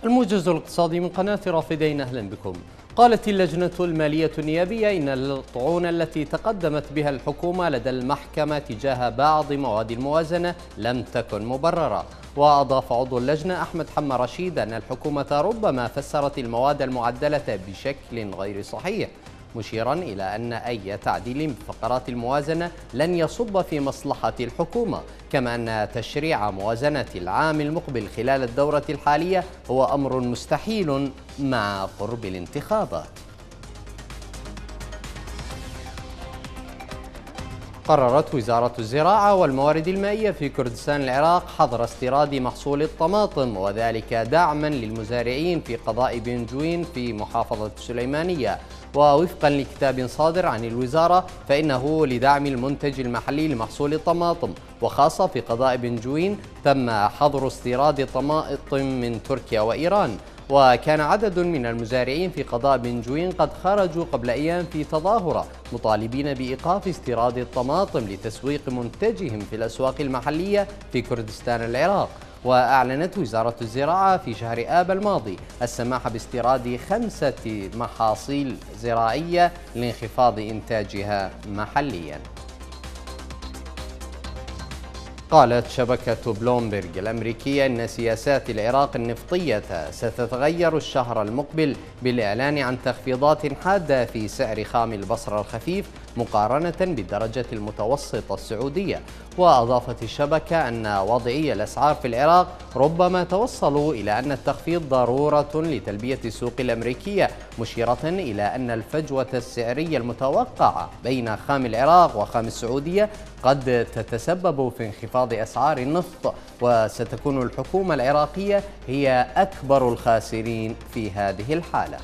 الموجز الاقتصادي من قناة رافدين، أهلا بكم. قالت اللجنة المالية النيابية إن الطعون التي تقدمت بها الحكومة لدى المحكمة تجاه بعض مواد الموازنة لم تكن مبررة. وأضاف عضو اللجنة أحمد حمى رشيد أن الحكومة ربما فسرت المواد المعدلة بشكل غير صحيح، مشيرا إلى أن أي تعديل بفقرات الموازنة لن يصب في مصلحة الحكومة، كما أن تشريع موازنة العام المقبل خلال الدورة الحالية هو أمر مستحيل مع قرب الانتخابات. قررت وزارة الزراعة والموارد المائية في كردستان العراق حظر استيراد محصول الطماطم، وذلك دعما للمزارعين في قضاء بنجوين في محافظة السليمانية. ووفقا لكتاب صادر عن الوزارة فإنه لدعم المنتج المحلي لمحصول الطماطم، وخاصة في قضاء بنجوين تم حظر استيراد طماطم من تركيا وإيران. وكان عدد من المزارعين في قضاء بنجوين قد خرجوا قبل أيام في تظاهرة مطالبين بإيقاف استيراد الطماطم لتسويق منتجهم في الأسواق المحلية في كردستان العراق. وأعلنت وزارة الزراعة في شهر آب الماضي السماح باستيراد 5 محاصيل زراعية لانخفاض إنتاجها محلياً. قالت شبكة بلومبرج الأمريكية أن سياسات العراق النفطية ستتغير الشهر المقبل بالإعلان عن تخفيضات حادة في سعر خام البصر الخفيف مقارنة بالدرجة المتوسطة السعودية. وأضافت الشبكة أن وضعي الأسعار في العراق ربما توصلوا إلى أن التخفيض ضرورة لتلبية السوق الأمريكية، مشيرة إلى أن الفجوة السعرية المتوقعة بين خام العراق وخام السعودية قد تتسبب في انخفاض أسعار النفط، وستكون الحكومة العراقية هي أكبر الخاسرين في هذه الحالة.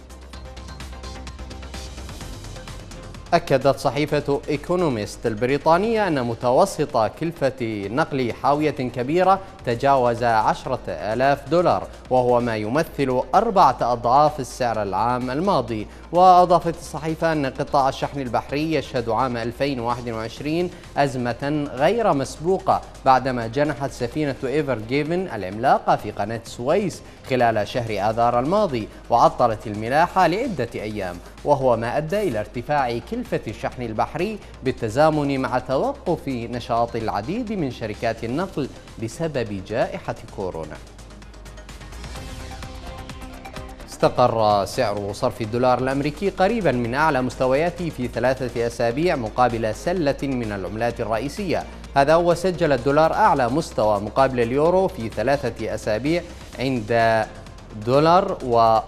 أكدت صحيفة إيكونوميست البريطانية أن متوسط كلفة نقل حاوية كبيرة تجاوز 10,000 دولار، وهو ما يمثل 4 أضعاف السعر العام الماضي. وأضافت الصحيفة أن قطاع الشحن البحري يشهد عام 2021 أزمة غير مسبوقة بعدما جنحت سفينة إيفر جيفن العملاقة في قناة السويس خلال شهر آذار الماضي وعطلت الملاحة لعدة أيام، وهو ما أدى إلى ارتفاع كلفة الشحن البحري بالتزامن مع توقف نشاط العديد من شركات النقل بسبب جائحة كورونا. استقر سعر صرف الدولار الأمريكي قريبا من أعلى مستوياته في 3 أسابيع مقابل سلة من العملات الرئيسية. هذا وسجل الدولار أعلى مستوى مقابل اليورو في 3 أسابيع عند دولار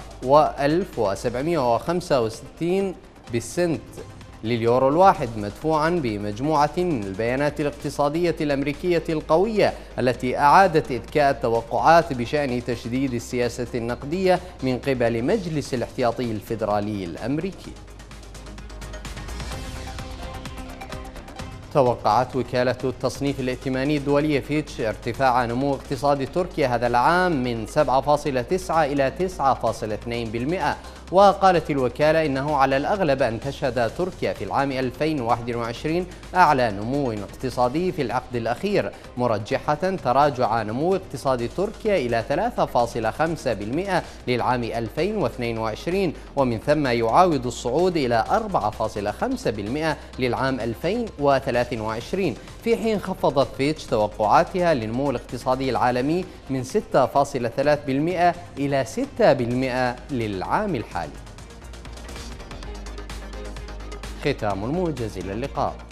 و1765 بالسنت لليورو الواحد، مدفوعا بمجموعة من البيانات الاقتصادية الأمريكية القوية التي أعادت إذكاء التوقعات بشأن تشديد السياسة النقدية من قبل مجلس الاحتياطي الفيدرالي الأمريكي. توقعت وكالة التصنيف الائتماني الدولية فيتش ارتفاع نمو اقتصاد تركيا هذا العام من 7.9 إلى 9.2%. وقالت الوكالة إنه على الأغلب أن تشهد تركيا في العام 2021 أعلى نمو اقتصادي في العقد الأخير، مرجحة تراجع نمو اقتصاد تركيا إلى 3.5% للعام 2022، ومن ثم يعاود الصعود إلى 4.5% للعام 2023، في حين خفضت فيتش توقعاتها للنمو الاقتصادي العالمي من 6.3% إلى 6% للعام الحالي. ختام الموجز، إلى اللقاء.